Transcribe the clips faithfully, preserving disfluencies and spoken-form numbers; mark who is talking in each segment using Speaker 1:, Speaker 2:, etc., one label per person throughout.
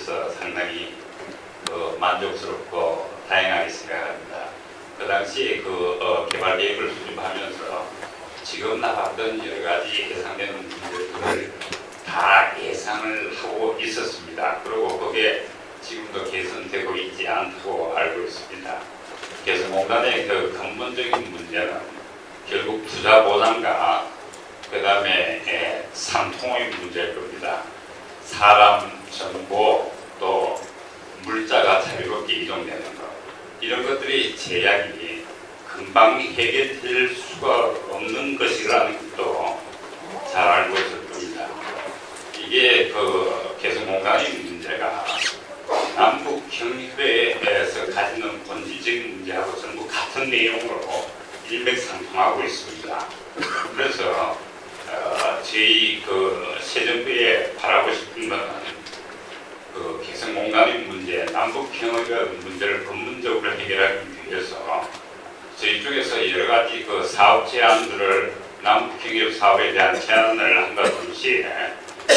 Speaker 1: 있어서 상당히 그 만족스럽고 다양하게 생각합니다. 그 당시 그 어, 개발 계획을 수립하면서 지금 나왔던 여러 가지 예상되는 문제들을 다 예상을 하고 있었습니다. 그리고 그게 지금도 개선되고 있지 않다고 알고 있습니다. 개성공단의 그 근본적인 문제는 결국 투자 보장과 그 다음에 상통의 문제일 겁니다. 사람, 정보, 또 물자가 자유롭게 이동되는 것, 이런 것들이 제약이 금방 해결될 수가 없는 것이라는 것도 잘 알고 있을 겁니다. 이게 그 개성공단의 문제가 남북 경협회에서 가지는 본질적인 문제하고 전부 같은 내용으로 일맥상통하고 있습니다. 그래서 어, 저희 그 새 정부에 바라고 싶은 것은 그 개성공단의 문제, 남북 경협의 문제를 근본적으로 해결하기 위해서 저희 쪽에서 여러 가지 그 사업 제안들을 남북 경협 사업에 대한 제안을 한과 동시에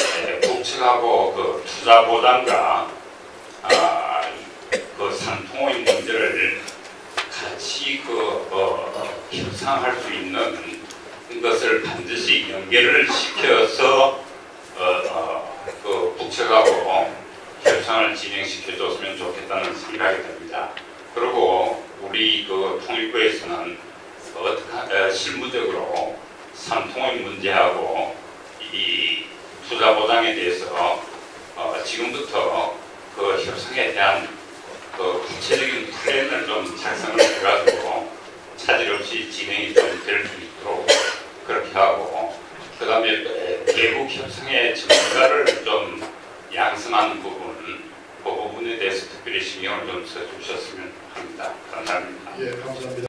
Speaker 1: 북측하고 그 투자 보장과 아, 그 상통의 문제를 같이 그 어, 협상할 수 있는 것을 반드시 연결을 시켜서 어, 어, 그 북측하고 협상을 진행시켜 줬으면 좋겠다는 생각이 듭니다. 그리고 우리 그 통일부에서는 어떻게 어, 실무적으로 상통의 문제하고 이 투자 보장에 대해서 어, 지금부터 그 협상에 대한 그 구체적인 플랜을 좀 작성을 해가지고 차질 없이 진행이 좀 될 수 있도록 그렇게 하고, 그 다음에 대북 협상의 전문가를 좀 양성하는 부분, 그 부분에 대해서 특별히 신경을 좀 써주셨으면 합니다. 감사합니다.
Speaker 2: 예, 감사합니다.